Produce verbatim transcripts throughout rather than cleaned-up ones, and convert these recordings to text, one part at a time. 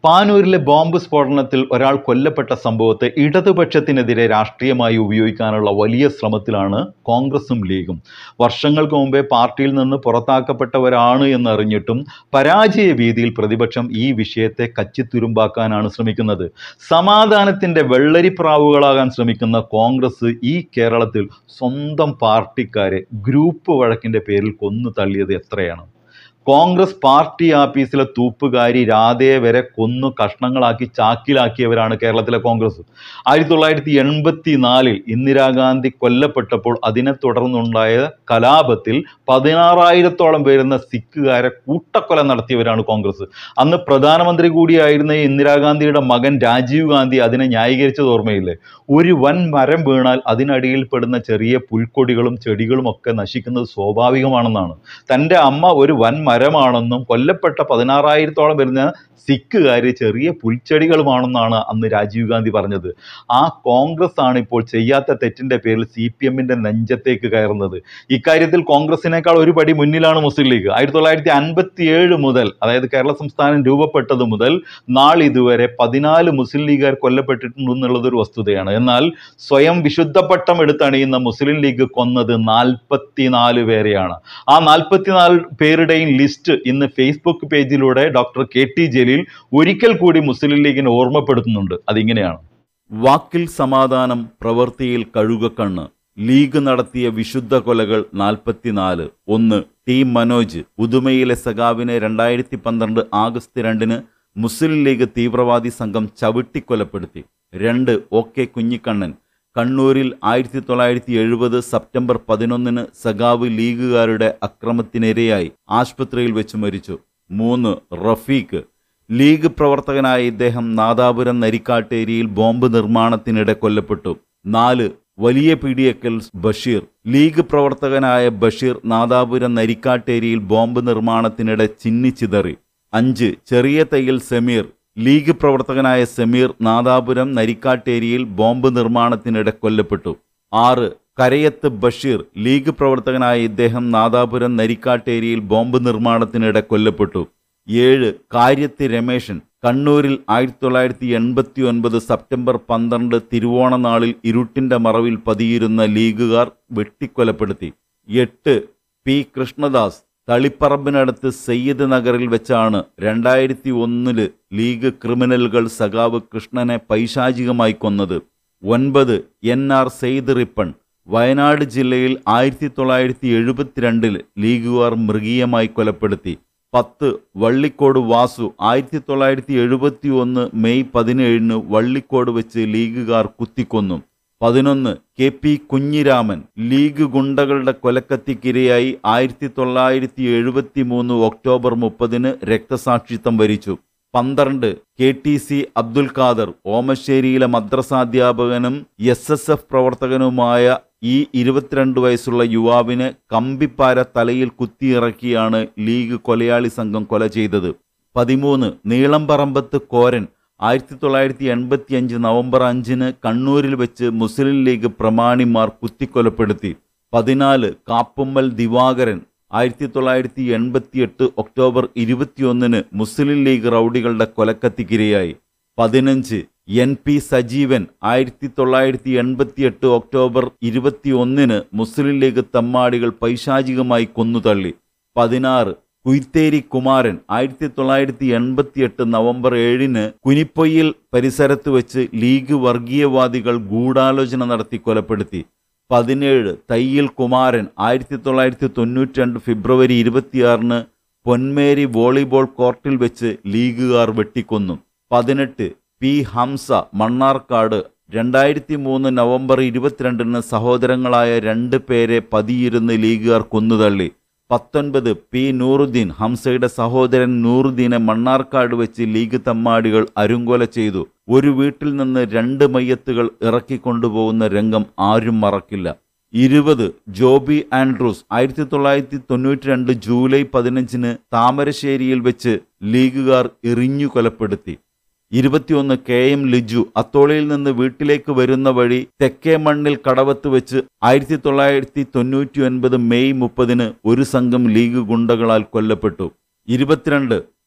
പാനൂരിലെ bomb സ്ഫോടനത്തിൽ ഒരാൾ കൊല്ലപ്പെട്ട സംഭവത്തെ ഇടതുപക്ഷത്തിനെതിരെ രാഷ്ട്രീയമായി ഉപയോഗിക്കാനുള്ള വലിയ ശ്രമത്തിലാണ് കോൺഗ്രസും ലീഗും. വർഷങ്ങൾക്ക് മുമ്പേ പാർട്ടിയിൽ നിന്ന് പുറത്താക്കപ്പെട്ടവരാണ് എന്നറിഞ്ഞിട്ടും പരാജയ ഭീതിയിൽ പ്രതിപക്ഷം ഈ വിഷയത്തെ കച്ചിത്തുരുമ്പാക്കാനാണ് ശ്രമിക്കുന്നത്. സമാധാനത്തിൻ്റെ വെള്ളരിപ്രാവുകളാകാൻ ശ്രമിക്കുന്ന കോൺഗ്രസ് ഈ കേരളത്തിൽ സ്വന്തം പാർട്ടിക്കാരെ ഗ്രൂപ്പ് വഴക്കിൻ്റെ പേരിൽ കൊന്നു തള്ളിയത് എത്രയാണ്? കോൺഗ്രസ് പാർട്ടി ആഫീസിലെ തൂപ്പുകാരി രാധയെ വരെ കൊന്നു കഷ്ണങ്ങളാക്കി ചാക്കിലാക്കിയവരാണ് കേരളത്തിലെ കോൺഗ്രസ്. ആയിരത്തി തൊള്ളായിരത്തി എൺപത്തി നാലിൽ ഇന്ദിരാഗാന്ധി കൊല്ലപ്പെട്ടപ്പോൾ അതിനെ തുടർന്നുണ്ടായ കലാപത്തിൽ പതിനാറായിരത്തോളം വരുന്ന സിഖുകാരെ കൂട്ടക്കൊല നടത്തിയവരാണ് കോൺഗ്രസ്. അന്ന് പ്രധാനമന്ത്രി കൂടിയായിരുന്ന ഇന്ദിരാഗാന്ധിയുടെ മകൻ രാജീവ് ഗാന്ധി അതിനെ ന്യായീകരിച്ചത് ഓർമ്മയില്ലേ? ഒരു വൻ മരം വീണാൽ അതിനടിയിൽ പെടുന്ന ചെറിയ പുൽക്കൊടികളും ചെടികളും ഒക്കെ നശിക്കുന്നത് സ്വാഭാവികമാണെന്നാണ്. തൻ്റെ അമ്മ ഒരു വൻ മരമാണെന്നും കൊല്ലപ്പെട്ട പതിനാറായിരത്തോളം വരുന്ന സിഖുകാർ ചെറിയ പുൽച്ചെടികളുമാണെന്നാണ് അന്ന് രാജീവ് ഗാന്ധി പറഞ്ഞത്. ആ കോൺഗ്രസ് ആണ് ഇപ്പോൾ ചെയ്യാത്ത തെറ്റിൻ്റെ പേരിൽ സി പി എമ്മിൻ്റെ നെഞ്ചത്തേക്ക് കയറുന്നത്. ഇക്കാര്യത്തിൽ കോൺഗ്രസിനേക്കാൾ ഒരു പടി മുന്നിലാണ് മുസ്ലിം ലീഗ്. ആയിരത്തി തൊള്ളായിരത്തി അൻപത്തി ഏഴ് മുതൽ, അതായത് കേരള സംസ്ഥാനം രൂപപ്പെട്ടത് മുതൽ നാളിതുവരെ പതിനാല് മുസ്ലിം ലീഗുകാർ കൊല്ലപ്പെട്ടിട്ടുണ്ടെന്നുള്ളതൊരു വസ്തുതയാണ്. എന്നാൽ സ്വയം വിശുദ്ധപ്പട്ടം എടുത്തണിയുന്ന മുസ്ലിം ലീഗ് കൊന്നത് നാൽപ്പത്തിനാല് പേരെയാണ്. ആ നാൽപ്പത്തിനാല് പേരുടെയും ലിസ്റ്റ് ഇന്ന് ഫേസ്ബുക്ക് പേജിലൂടെ ഡോക്ടർ കെ ടി ജലീൽ ഒരിക്കൽ കൂടി മുസ്ലിം ലീഗിനെ ഓർമ്മപ്പെടുത്തുന്നുണ്ട്. അതിങ്ങനെയാണ്: വാക്കിൽ സമാധാനം, പ്രവൃത്തിയിൽ കഴുകക്കണ്ണ്. ലീഗ് നടത്തിയ വിശുദ്ധ കൊലകൾ നാൽപ്പത്തിനാല്. ഒന്ന്, ടി മനോജ് ഉദുമയിലെ സഖാവിനെ രണ്ടായിരത്തി പന്ത്രണ്ട് ആഗസ്റ്റ് രണ്ടിന് മുസ്ലിം ലീഗ് തീവ്രവാദി സംഘം ചവിട്ടിക്കൊലപ്പെടുത്തി. രണ്ട്, ഒ കെ കുഞ്ഞിക്കണ്ണൻ കണ്ണൂരിൽ ആയിരത്തി തൊള്ളായിരത്തി എഴുപത് സെപ്റ്റംബർ പതിനൊന്നിന് സഖാവ് ലീഗുകാരുടെ അക്രമത്തിനിരയായി ആശുപത്രിയിൽ വെച്ച് മരിച്ചു. മൂന്ന്, റഫീഖ് ലീഗ് പ്രവർത്തകനായ ഇദ്ദേഹം നാദാപുരം നരിക്കാട്ടേരിയിൽ ബോംബ് നിർമ്മാണത്തിനിടെ കൊല്ലപ്പെട്ടു. നാല്, വലിയ പീഡിയക്കൽ ബഷീർ ലീഗ് പ്രവർത്തകനായ ബഷീർ നാദാപുരം നരിക്കാട്ടേരിയിൽ ബോംബ് നിർമ്മാണത്തിനിടെ ചിന്നിച്ചിതറി. അഞ്ച്, ചെറിയ തയ്യൽ സമീർ ലീഗ് പ്രവർത്തകനായ സമീർ നാദാപുരം നരിക്കാട്ടേരിയിൽ ബോംബ് നിർമ്മാണത്തിനിടെ കൊല്ലപ്പെട്ടു. ആറ്, കരയത്ത് ബഷീർ ലീഗ് പ്രവർത്തകനായ ഇദ്ദേഹം നാദാപുരം നരിക്കാട്ടേരിയിൽ ബോംബ് നിർമ്മാണത്തിനിടെ കൊല്ലപ്പെട്ടു. ഏഴ്, കാര്യത്ത് രമേശൻ കണ്ണൂരിൽ ആയിരത്തി തൊള്ളായിരത്തി എൺപത്തി ഒൻപത് സെപ്റ്റംബർ പന്ത്രണ്ട് തിരുവോണനാളിൽ ഇരുട്ടിൻ്റെ മറവിൽ പതിയിരുന്ന ലീഗുകാർ വെട്ടിക്കൊലപ്പെടുത്തി. എട്ട്, പി കൃഷ്ണദാസ് തളിപ്പറമ്പിനടുത്ത് സയ്യിദ് നഗറിൽ വെച്ചാണ് രണ്ടായിരത്തി ഒന്നില് ലീഗ് ക്രിമിനലുകൾ സഖാവ് കൃഷ്ണനെ പൈശാചികമായി കൊന്നത്. ഒൻപത്, എൻ ആർ സെയ്ദ് റിപ്പൺ വയനാട് ജില്ലയിൽ ആയിരത്തി തൊള്ളായിരത്തി എഴുപത്തിരണ്ടിൽ ലീഗുകാർ മൃഗീയമായി കൊലപ്പെടുത്തി. പത്ത്, വള്ളിക്കോട് വാസു ആയിരത്തി തൊള്ളായിരത്തി എഴുപത്തി ഒന്ന് മെയ് പതിനേഴിന് വള്ളിക്കോട് വെച്ച് ലീഗുകാർ കുത്തിക്കൊന്നു. പതിനൊന്ന്, കെ പി കുഞ്ഞിരാമൻ ലീഗ് ഗുണ്ടകളുടെ കൊലക്കത്തിക്കിരയായി ആയിരത്തി തൊള്ളായിരത്തി എഴുപത്തി മൂന്ന് ഒക്ടോബർ മുപ്പതിന് രക്തസാക്ഷിത്വം വരിച്ചു. പന്ത്രണ്ട്, K T C Abdul Khader ഓമശ്ശേരിയിലെ മദ്രസാധ്യാപകനും എസ് എസ് എഫ് പ്രവർത്തകനുമായ ഈ ഇരുപത്തിരണ്ട് വയസ്സുള്ള യുവാവിനെ കമ്പിപ്പാര തലയിൽ കുത്തിയിറക്കിയാണ് ലീഗ് കൊലയാളി സംഘം കൊല ചെയ്തത്. പതിമൂന്ന്, നീളംപറമ്പത്ത് കോരൻ ആയിരത്തി തൊള്ളായിരത്തി എൺപത്തി അഞ്ച് നവംബർ അഞ്ചിന് കണ്ണൂരിൽ വെച്ച് മുസ്ലിം ലീഗ് പ്രമാണിമാർ കുത്തിക്കൊലപ്പെടുത്തി. പതിനാല്, കാപ്പുമ്മൽ ദിവാകരൻ ആയിരത്തി തൊള്ളായിരത്തി എൺപത്തി എട്ട് ഒക്ടോബർ ഇരുപത്തിയൊന്നിന് മുസ്ലിം ലീഗ് റൗഡികളുടെ കൊലക്കത്തിക്കിരയായി. പതിനഞ്ച്, എൻ പി സജീവൻ ആയിരത്തി തൊള്ളായിരത്തി എൺപത്തി എട്ട് ഒക്ടോബർ ഇരുപത്തി ഒന്നിന് മുസ്ലിം ലീഗ് തമ്മാടികൾ പൈശാചികമായി കൊന്നുതള്ളി. പതിനാറ്, കുയിത്തേരി കുമാരൻ ആയിരത്തി തൊള്ളായിരത്തി എൺപത്തി എട്ട് നവംബർ ഏഴിന് കുനിപ്പൊയ്യിൽ പരിസരത്ത് വെച്ച് ലീഗ് വർഗീയവാദികൾ ഗൂഢാലോചന നടത്തി കൊലപ്പെടുത്തി. പതിനേഴ്, തയ്യിൽ കുമാരൻ ആയിരത്തി തൊള്ളായിരത്തി തൊണ്ണൂറ്റി രണ്ട് ഫെബ്രുവരി ഇരുപത്തിയാറിന് പൊന്മേരി വോളിബോൾ കോർട്ടിൽ വെച്ച് ലീഗുകാർ വെട്ടിക്കൊന്നു. പതിനെട്ട്, പി ഹംസ മണ്ണാർക്കാട് രണ്ടായിരത്തി മൂന്ന് നവംബർ ഇരുപത്തിരണ്ടിന് സഹോദരങ്ങളായ രണ്ട് പേരെ പതിയിരുന്ന് ലീഗുകാർ കൊന്നുതള്ളി. പത്തൊൻപത്, പി നൂറുദ്ദീൻ ഹംസയുടെ സഹോദരൻ നൂറുദ്ദീനെ മണ്ണാർക്കാട് വെച്ച് ലീഗ് തമ്മാടികൾ അരുങ്കൊല ചെയ്തു. ഒരു വീട്ടിൽ നിന്ന് രണ്ട് മയ്യത്തുകൾ ഇറക്കിക്കൊണ്ടുപോകുന്ന രംഗം ആരും മറക്കില്ല. ഇരുപത്, ജോബി ആൻഡ്രൂസ് ആയിരത്തി തൊള്ളായിരത്തി തൊണ്ണൂറ്റി രണ്ട് ജൂലൈ പതിനഞ്ചിന് താമരശ്ശേരിയിൽ വെച്ച് ലീഗുകാർ എറിഞ്ഞു കൊലപ്പെടുത്തി. ഇരുപത്തിയൊന്ന്, കെ എം ലിജു അത്തോളിയിൽ നിന്ന് വീട്ടിലേക്ക് വരുന്ന വഴി തെക്കേ മണ്ണിൽ കടവത്ത് വെച്ച് ആയിരത്തി തൊള്ളായിരത്തി തൊണ്ണൂറ്റി ഒൻപത് മെയ് മുപ്പതിന് ഒരു സംഘം ലീഗ് ഗുണ്ടകളാൽ കൊല്ലപ്പെട്ടു. ഇരുപത്തിരണ്ട്,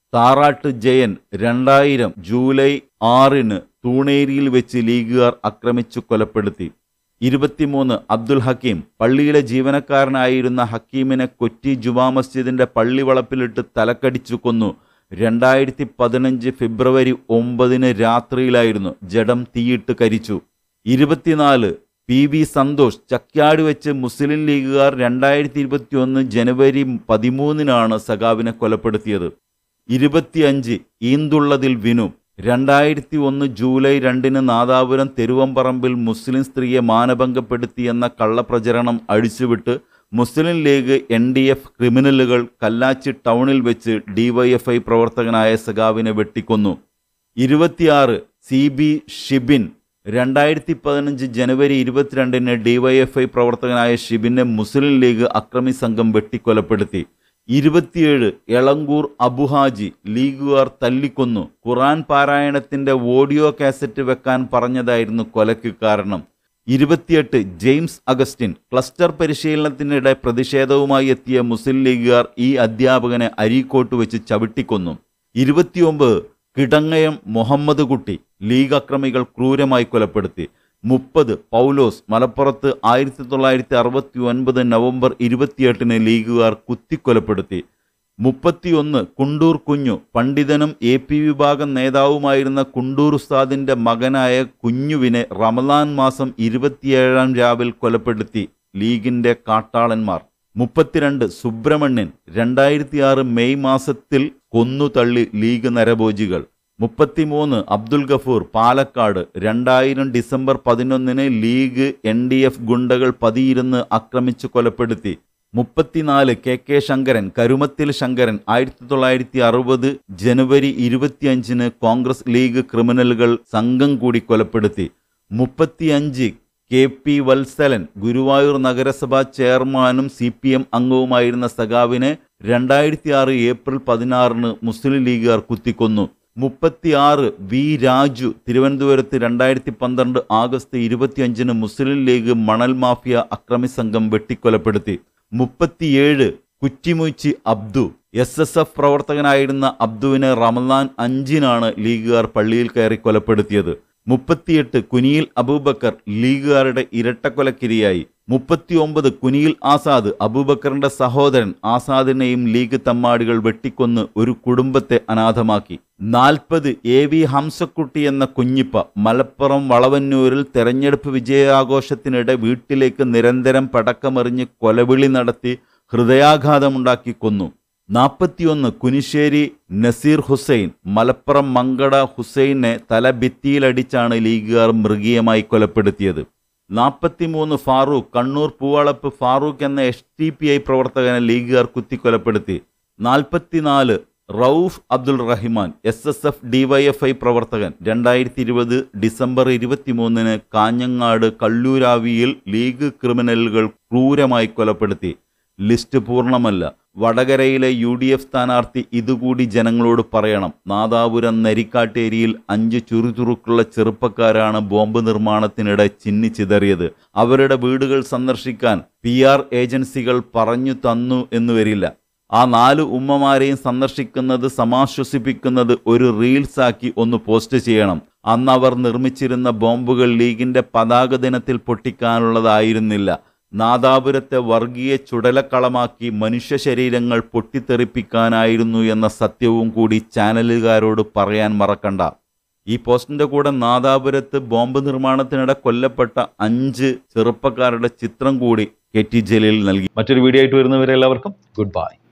താറാട്ട് ജയൻ രണ്ടായിരം ജൂലൈ ആറിന് തൂണേരിയിൽ വെച്ച് ലീഗുകാർ ആക്രമിച്ചു കൊലപ്പെടുത്തി. ഇരുപത്തിമൂന്ന് അബ്ദുൽ ഹക്കീം പള്ളിയിലെ ജീവനക്കാരനായിരുന്ന ഹക്കീമിനെ കൊച്ചി ജുമാ മസ്ജിദിന്റെ പള്ളിവളപ്പിലിട്ട് തലക്കടിച്ചു കൊന്നു. രണ്ടായിരത്തി പതിനഞ്ച് ഫെബ്രുവരി ഒമ്പതിന് രാത്രിയിലായിരുന്നു ജഡം തീയിട്ട് കരിച്ചു. ഇരുപത്തിനാല് പി വി സന്തോഷ് ചക്യാട് വെച്ച് മുസ്ലിം ലീഗുകാർ രണ്ടായിരത്തി ഇരുപത്തി ഒന്ന് ജനുവരി പതിമൂന്നിനാണ് സഖാവിനെ കൊലപ്പെടുത്തിയത്. ഇരുപത്തിയഞ്ച് ഈന്തുള്ളതിൽ വിനു രണ്ടായിരത്തി ഒന്ന് ജൂലൈ രണ്ടിന് നാദാപുരം തെരുവമ്പറമ്പിൽ മുസ്ലിം സ്ത്രീയെ മാനഭംഗപ്പെടുത്തിയെന്ന കള്ളപ്രചരണം അഴിച്ചുവിട്ട് Muslim League N D F ക്രിമിനലുകൾ കല്ലാച്ചി ടൗണിൽ വെച്ച് ഡിവൈഎഫ്ഐ പ്രവർത്തകനായ സഖാവിനെ വെട്ടിക്കൊന്നു. ഇരുപത്തിയാറ് സി ബി ഷിബിൻ രണ്ടായിരത്തി പതിനഞ്ച് ജനുവരി ഇരുപത്തിരണ്ടിന് ഡിവൈഎഫ്ഐ പ്രവർത്തകനായ ഷിബിനെ മുസ്ലിം ലീഗ് അക്രമി സംഘം വെട്ടിക്കൊലപ്പെടുത്തി. ഇരുപത്തിയേഴ് എളങ്കൂർ അബുഹാജി ലീഗുകാർ തല്ലിക്കൊന്നു. ഖുർആൻ പാരായണത്തിന്റെ ഓഡിയോ കാസറ്റ് വെക്കാൻ പറഞ്ഞതായിരുന്നു കൊലയ്ക്ക് കാരണം. ഇരുപത്തിയെട്ട് ജെയിംസ് അഗസ്റ്റിൻ ക്ലസ്റ്റർ പരിശീലനത്തിനിടെ പ്രതിഷേധവുമായി എത്തിയ മുസ്ലിം ലീഗുകാർ ഈ അധ്യാപകനെ അരീക്കോട്ട് വെച്ച് ചവിട്ടിക്കൊന്നു. ഇരുപത്തിയൊമ്പത് കിടങ്ങയം മുഹമ്മദ് കുട്ടി ലീഗ് അക്രമികൾ ക്രൂരമായി കൊലപ്പെടുത്തി. മുപ്പത് പൗലോസ് മലപ്പുറത്ത് ആയിരത്തി തൊള്ളായിരത്തി അറുപത്തി ഒൻപത് നവംബർ ഇരുപത്തിയെട്ടിന് ലീഗുകാർ കുത്തിക്കൊലപ്പെടുത്തി. മുപ്പത്തിയൊന്ന് കുണ്ടൂർ കുഞ്ഞു പണ്ഡിതനും എ പി വിഭാഗം നേതാവുമായിരുന്ന കുണ്ടൂർ ഉസ്താദിന്റെ മകനായ കുഞ്ഞുവിനെ റമദാൻ മാസം ഇരുപത്തിയേഴാം രാവിൽ കൊലപ്പെടുത്തി ലീഗിന്റെ കാട്ടാളന്മാർ. മുപ്പത്തിരണ്ട് സുബ്രഹ്മണ്യൻ രണ്ടായിരത്തി ആറ് മെയ് മാസത്തിൽ കൊന്നുതള്ളി ലീഗ് നരഭോജികൾ. മുപ്പത്തിമൂന്ന് അബ്ദുൽ ഗഫൂർ പാലക്കാട് രണ്ടായിരം ഡിസംബർ പതിനൊന്നിന് ലീഗ് എൻ ഡി എഫ് ഗുണ്ടകൾ പതിയിരുന്ന് ആക്രമിച്ചു കൊലപ്പെടുത്തി. മുപ്പത്തിനാല് കെ കെ ശങ്കരൻ കരുമത്തിൽ ശങ്കരൻ ആയിരത്തി തൊള്ളായിരത്തി അറുപത് ജനുവരി ഇരുപത്തിയഞ്ചിന് കോൺഗ്രസ് ലീഗ് ക്രിമിനലുകൾ സംഘം കൂടി കൊലപ്പെടുത്തി. മുപ്പത്തിയഞ്ച് കെ പി വത്സലൻ ഗുരുവായൂർ നഗരസഭാ ചെയർമാനും സി പി എം അംഗവുമായിരുന്ന സഖാവിനെ രണ്ടായിരത്തി ആറ് ഏപ്രിൽ പതിനാറിന് മുസ്ലിം ലീഗുകാർ കുത്തിക്കൊന്നു. മുപ്പത്തിയാറ് വി രാജു തിരുവനന്തപുരത്ത് രണ്ടായിരത്തി പന്ത്രണ്ട് ആഗസ്റ്റ് ഇരുപത്തിയഞ്ചിന് മുസ്ലിം ലീഗ് മണൽ മാഫിയ അക്രമി സംഘം വെട്ടിക്കൊലപ്പെടുത്തി. മുപ്പത്തിയേഴ് Kuttimuchi Abdu S S F പ്രവർത്തകനായിരുന്ന അബ്ദുവിനെ റമദാൻ അഞ്ചിനാണ് ലീഗുകാർ പള്ളിയിൽ കയറി കൊലപ്പെടുത്തിയത്. മുപ്പത്തിയെട്ട് കുനിയിൽ അബൂബക്കർ ലീഗുകാരുടെ ഇരട്ടക്കൊലക്കിരയായി. മുപ്പത്തി ഒമ്പത് കുനിയിൽ ആസാദ് അബൂബക്കറിന്റെ സഹോദരൻ ആസാദിനെയും ലീഗ് തമ്മാടികൾ വെട്ടിക്കൊന്ന് ഒരു കുടുംബത്തെ അനാഥമാക്കി. നാൽപ്പത് എ വി ഹംസക്കുട്ടി എന്ന കുഞ്ഞിപ്പ മലപ്പുറം വളവന്നൂരിൽ തെരഞ്ഞെടുപ്പ് വിജയാഘോഷത്തിനിടെ വീട്ടിലേക്ക് നിരന്തരം പടക്കമെറിഞ്ഞ് കൊലവിളി നടത്തി ഹൃദയാഘാതമുണ്ടാക്കി കൊന്നു. നാൽപ്പത്തിയൊന്ന് കുനിശ്ശേരി നസീർ ഹുസൈൻ മലപ്പുറം മങ്കട ഹുസൈനെ തല ഭിത്തിയിലടിച്ചാണ് ലീഗുകാർ മൃഗീയമായി കൊലപ്പെടുത്തിയത്. നാൽപ്പത്തിമൂന്ന് ഫാറൂഖ് കണ്ണൂർ പൂവളപ്പ് ഫാറൂഖ് എന്ന എസ് ടി പി ഐ പ്രവർത്തകനെ ലീഗുകാർ കുത്തിക്കൊലപ്പെടുത്തി. നാൽപ്പത്തിനാല് Rauf Abdul Rahiman S S F DYFI പ്രവർത്തകൻ രണ്ടായിരത്തി ഇരുപത് ഡിസംബർ ഇരുപത്തിമൂന്നിന് കാഞ്ഞങ്ങാട് കള്ളൂരാവിയിൽ ലീഗ് ക്രിമിനലുകൾ ക്രൂരമായി കൊലപ്പെടുത്തി. ലിസ്റ്റ് പൂർണ്ണമല്ല. വടകരയിലെ യു ഡി എഫ് സ്ഥാനാർത്ഥി ഇതുകൂടി ജനങ്ങളോട് പറയണം. നാദാപുരം നരിക്കാട്ടേരിയിൽ അഞ്ച് ചുറുചുറുക്കുള്ള ചെറുപ്പക്കാരാണ് ബോംബ് നിർമ്മാണത്തിനിടെ ചിന്നിച്ചിതറിയത്. അവരുടെ വീടുകൾ സന്ദർശിക്കാൻ പി ആർ ഏജൻസികൾ പറഞ്ഞു തന്നു എന്ന് വരില്ല. ആ നാല് ഉമ്മമാരെയും സന്ദർശിക്കുന്നത് സമാശ്വസിപ്പിക്കുന്നത് ഒരു റീൽസാക്കി ഒന്ന് പോസ്റ്റ് ചെയ്യണം. അന്ന് അവർ നിർമ്മിച്ചിരുന്ന ബോംബുകൾ ലീഗിന്റെ പതാക ദിനത്തിൽ പൊട്ടിക്കാനുള്ളതായിരുന്നില്ല. നാദാപുരത്തെ വർഗീയ ചുടലക്കളമാക്കി മനുഷ്യ ശരീരങ്ങൾ പൊട്ടിത്തെറിപ്പിക്കാനായിരുന്നു എന്ന സത്യവും കൂടി ചാനലുകാരോട് പറയാൻ മറക്കണ്ട. ഈ പോസ്റ്റിന്റെ കൂടെ നാദാപുരത്ത് ബോംബ് നിർമ്മാണത്തിനിടെ കൊല്ലപ്പെട്ട അഞ്ച് ചെറുപ്പക്കാരുടെ ചിത്രം കൂടി കെ ടി ജലീൽ നൽകി. മറ്റൊരു വീഡിയോ ആയിട്ട് വരുന്നവരെ എല്ലാവർക്കും ഗുഡ് ബൈ.